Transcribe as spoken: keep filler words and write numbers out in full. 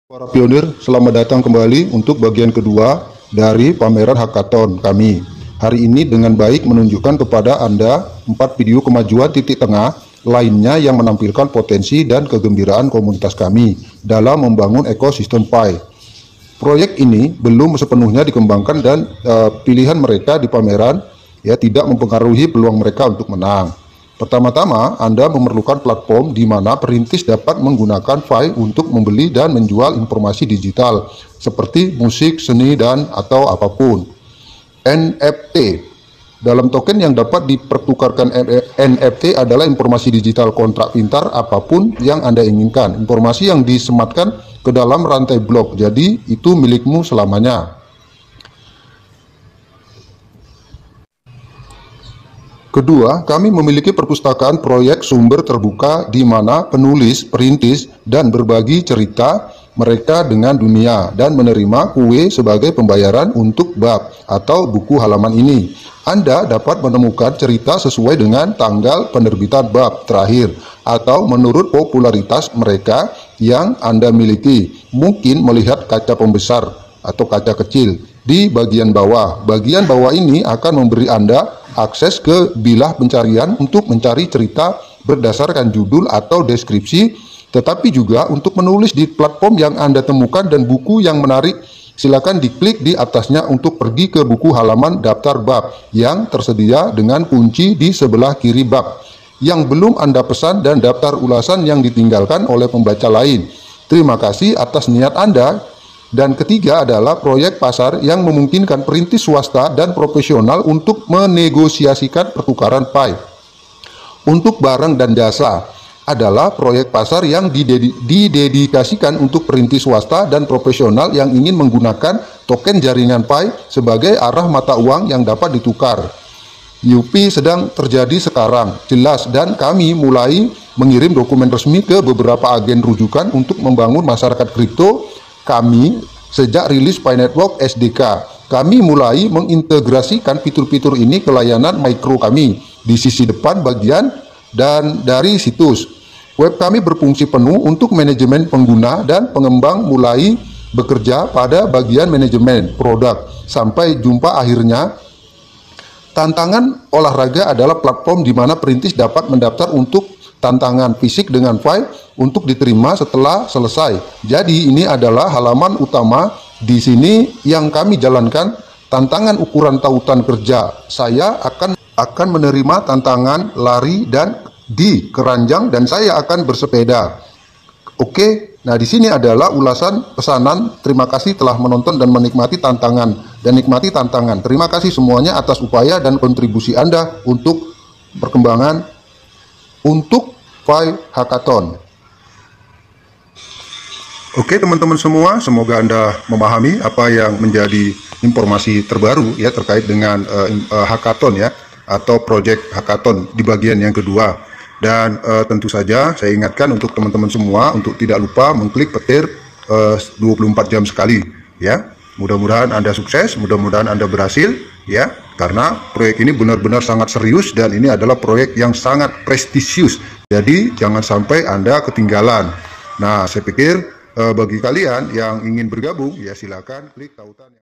Para pionir, selamat datang kembali untuk bagian kedua dari pameran hackathon kami. Hari ini dengan baik menunjukkan kepada Anda empat video kemajuan titik tengah lainnya yang menampilkan potensi dan kegembiraan komunitas kami dalam membangun ekosistem Pi. Proyek ini belum sepenuhnya dikembangkan dan uh, pilihan mereka di pameran ya tidak mempengaruhi peluang mereka untuk menang. Pertama-tama, Anda memerlukan platform di mana perintis dapat menggunakan Pi untuk membeli dan menjual informasi digital seperti musik, seni, dan atau apapun. N F T dalam token yang dapat dipertukarkan. N F T adalah informasi digital kontrak pintar apapun yang Anda inginkan. Informasi yang disematkan ke dalam rantai blok, jadi itu milikmu selamanya. Kedua, kami memiliki perpustakaan proyek sumber terbuka di mana penulis, perintis, dan berbagi cerita mereka dengan dunia dan menerima kue sebagai pembayaran untuk bab atau buku halaman ini. Anda dapat menemukan cerita sesuai dengan tanggal penerbitan bab terakhir atau menurut popularitas mereka yang Anda miliki. Mungkin melihat kaca pembesar atau kaca kecil di bagian bawah. Bagian bawah ini akan memberi Anda akses ke bilah pencarian untuk mencari cerita berdasarkan judul atau deskripsi, tetapi juga untuk menulis di platform yang Anda temukan dan buku yang menarik. Silakan diklik di atasnya untuk pergi ke buku halaman daftar bab yang tersedia dengan kunci di sebelah kiri bab yang belum Anda pesan dan daftar ulasan yang ditinggalkan oleh pembaca lain. Terima kasih atas niat Anda. Dan ketiga adalah proyek pasar yang memungkinkan perintis swasta dan profesional untuk menegosiasikan pertukaran Pi. Untuk barang dan jasa adalah proyek pasar yang didedikasikan untuk perintis swasta dan profesional yang ingin menggunakan token jaringan Pi sebagai arah mata uang yang dapat ditukar. U P sedang terjadi sekarang, jelas, dan kami mulai mengirim dokumen resmi ke beberapa agen rujukan untuk membangun masyarakat kripto. Kami sejak rilis Pi Network S D K, kami mulai mengintegrasikan fitur-fitur ini ke layanan mikro kami di sisi depan bagian dan dari situs. Web kami berfungsi penuh untuk manajemen pengguna dan pengembang mulai bekerja pada bagian manajemen produk. Sampai jumpa akhirnya. Tantangan olahraga adalah platform di mana perintis dapat mendaftar untuk tantangan fisik dengan Pi untuk diterima setelah selesai. Jadi ini adalah halaman utama di sini yang kami jalankan. Tantangan ukuran tautan kerja. Saya akan akan menerima tantangan lari dan di keranjang dan saya akan bersepeda. Oke, nah di sini adalah ulasan pesanan. Terima kasih telah menonton dan menikmati tantangan dan nikmati tantangan. Terima kasih semuanya atas upaya dan kontribusi Anda untuk perkembangan untuk Pi Hackathon. Oke teman-teman semua, semoga Anda memahami apa yang menjadi informasi terbaru ya terkait dengan uh, uh, hackathon ya atau project hackathon di bagian yang kedua. Dan uh, tentu saja saya ingatkan untuk teman-teman semua untuk tidak lupa mengklik petir uh, dua puluh empat jam sekali ya. Mudah-mudahan Anda sukses, mudah-mudahan Anda berhasil ya, karena proyek ini benar-benar sangat serius dan ini adalah proyek yang sangat prestisius. Jadi jangan sampai Anda ketinggalan. Nah, saya pikir eh, bagi kalian yang ingin bergabung ya silakan klik tautan.